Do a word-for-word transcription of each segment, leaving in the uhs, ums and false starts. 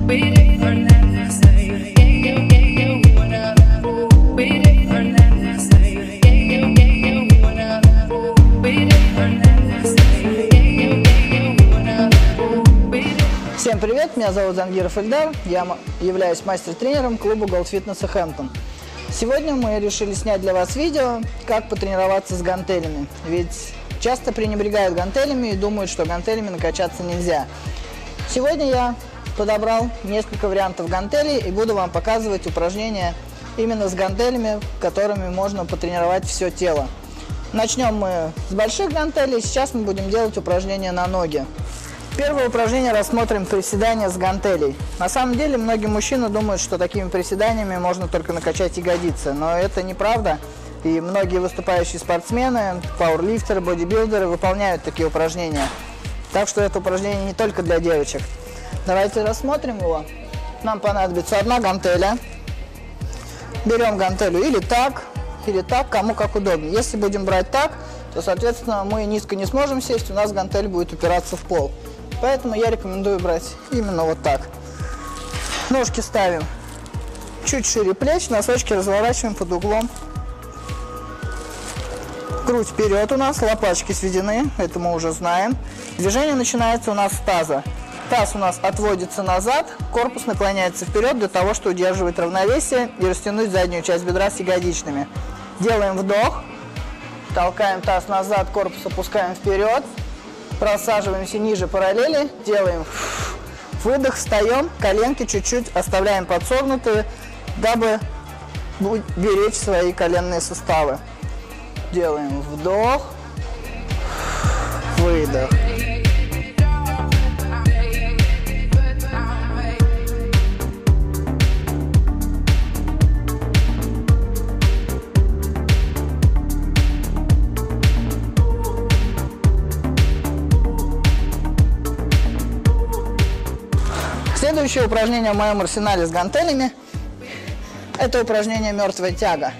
Всем привет, меня зовут Зангиров Эльдар, я являюсь мастер-тренером клуба Gold Fitness Хэмптон. Сегодня мы решили снять для вас видео, как потренироваться с гантелями, ведь часто пренебрегают гантелями и думают, что гантелями накачаться нельзя. Сегодня я подобрал несколько вариантов гантелей и буду вам показывать упражнения именно с гантелями, которыми можно потренировать все тело. Начнем мы с больших гантелей, сейчас мы будем делать упражнения на ноги. Первое упражнение рассмотрим приседания с гантелей. На самом деле многие мужчины думают, что такими приседаниями можно только накачать ягодицы, но это неправда. И многие выступающие спортсмены, пауэрлифтеры, бодибилдеры выполняют такие упражнения. Так что это упражнение не только для девочек. Давайте рассмотрим его. Нам понадобится одна гантеля. Берем гантелю или так, или так, кому как удобнее. Если будем брать так, то, соответственно, мы низко не сможем сесть, у нас гантель будет упираться в пол. Поэтому я рекомендую брать именно вот так. Ножки ставим чуть шире плеч, носочки разворачиваем под углом. Грудь вперед у нас, лопатки сведены, это мы уже знаем. Движение начинается у нас с таза. Таз у нас отводится назад, корпус наклоняется вперед для того, чтобы удерживать равновесие и растянуть заднюю часть бедра с ягодичными. Делаем вдох, толкаем таз назад, корпус опускаем вперед. Просаживаемся ниже параллели, делаем выдох, встаем, коленки чуть-чуть оставляем подсогнутые, дабы беречь свои коленные суставы. Делаем вдох, выдох. Следующее упражнение в моем арсенале с гантелями – это упражнение «Мертвая тяга».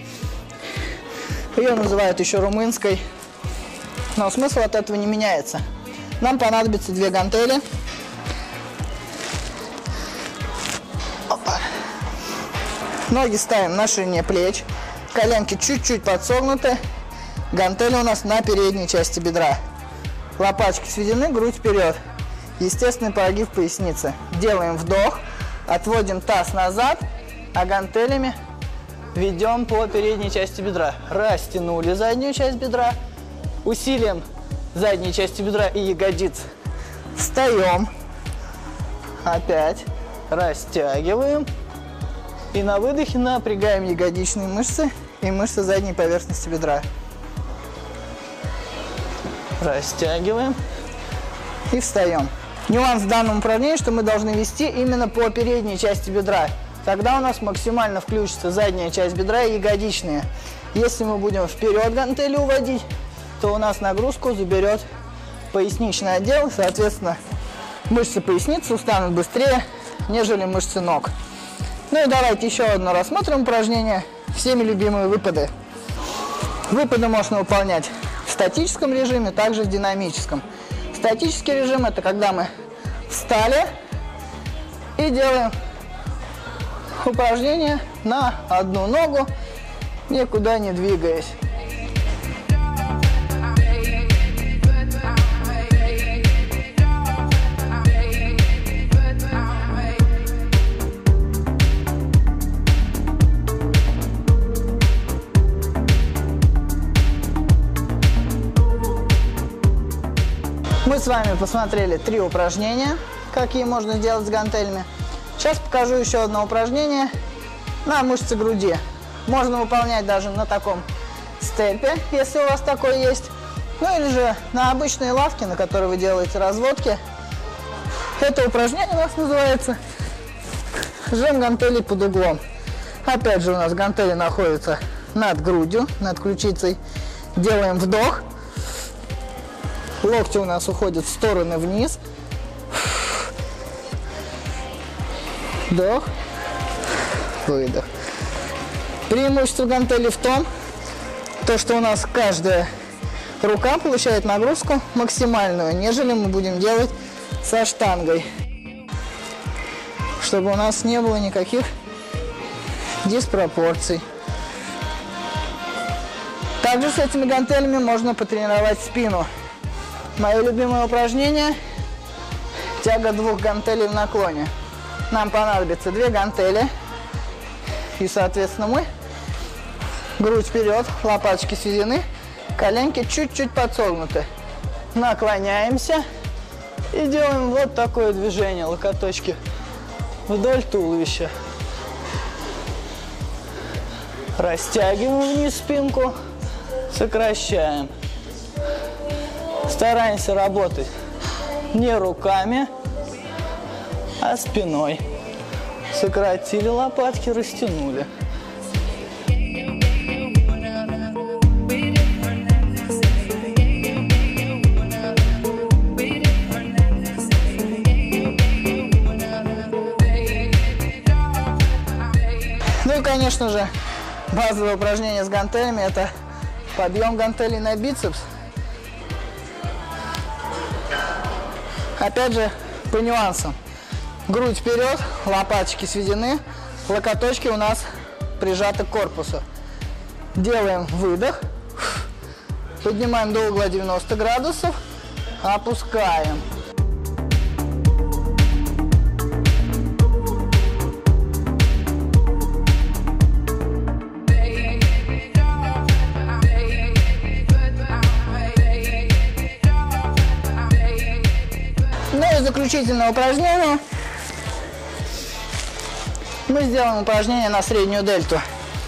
Ее называют еще румынской, но смысл от этого не меняется. Нам понадобится две гантели. Опа. Ноги ставим на ширине плеч, коленки чуть-чуть подсогнуты, гантели у нас на передней части бедра. Лопатки сведены, грудь вперед. Естественный прогиб поясницы. Делаем вдох, отводим таз назад, а гантелями ведем по передней части бедра. Растянули заднюю часть бедра, усилием задней части бедра и ягодиц. Встаем, опять растягиваем и на выдохе напрягаем ягодичные мышцы и мышцы задней поверхности бедра. Растягиваем и встаем. Нюанс в данном упражнении, что мы должны вести именно по передней части бедра. Тогда у нас максимально включится задняя часть бедра и ягодичные. Если мы будем вперед гантели уводить, то у нас нагрузку заберет поясничный отдел. Соответственно, мышцы поясницы устанут быстрее, нежели мышцы ног. Ну и давайте еще одно рассмотрим упражнение. Всеми любимые выпады. Выпады можно выполнять в статическом режиме, также в динамическом. Статический режим – это когда мы встали и делаем упражнение на одну ногу, никуда не двигаясь. Мы с вами посмотрели три упражнения, какие можно делать с гантелями. Сейчас покажу еще одно упражнение на мышцы груди. Можно выполнять даже на таком степе, если у вас такой есть. Ну или же на обычной лавке, на которой вы делаете разводки. Это упражнение у нас называется жим гантелей под углом. Опять же у нас гантели находятся над грудью, над ключицей. Делаем вдох. Локти у нас уходят в стороны вниз. Вдох. Выдох. Преимущество гантелей в том, то, что у нас каждая рука получает нагрузку максимальную, нежели мы будем делать со штангой. чтобы у нас не было никаких диспропорций. Также с этими гантелями можно потренировать спину. Мое любимое упражнение – тяга двух гантелей в наклоне. Нам понадобится две гантели. И, соответственно, мы грудь вперед, лопаточки сведены, коленки чуть-чуть подсогнуты. Наклоняемся и делаем вот такое движение, локоточки вдоль туловища. Растягиваем вниз спинку, сокращаем. Стараемся работать не руками, а спиной. Сократили лопатки, растянули. Ну и, конечно же, базовое упражнение с гантелями – это подъем гантелей на бицепс. Опять же, по нюансам. Грудь вперед, лопаточки сведены, локоточки у нас прижаты к корпусу. Делаем выдох, поднимаем до угла девяносто градусов, опускаем. Ну и заключительное упражнение. Мы сделаем упражнение на среднюю дельту.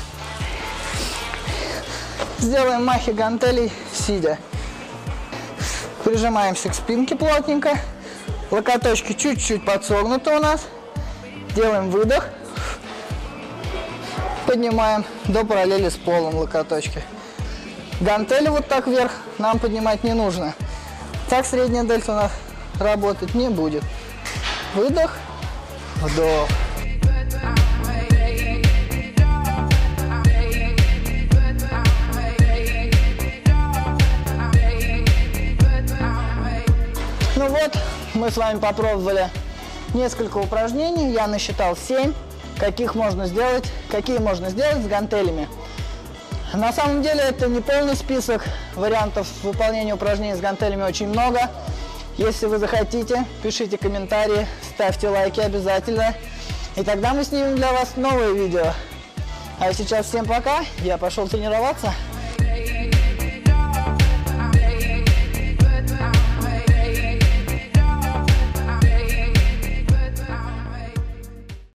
Сделаем махи гантелей сидя. Прижимаемся к спинке плотненько. Локоточки чуть-чуть подсогнуты у нас. Делаем выдох. Поднимаем до параллели с полом локоточки. Гантели вот так вверх нам поднимать не нужно. Так средняя дельта у нас работать не будет. Выдох, вдох. Ну вот, мы с вами попробовали несколько упражнений. Я насчитал семь, каких можно сделать, какие можно сделать с гантелями. На самом деле это не полный список, вариантов выполнения упражнений с гантелями очень много. Если вы захотите, пишите комментарии, ставьте лайки обязательно. И тогда мы снимем для вас новые видео. А сейчас всем пока, я пошел тренироваться.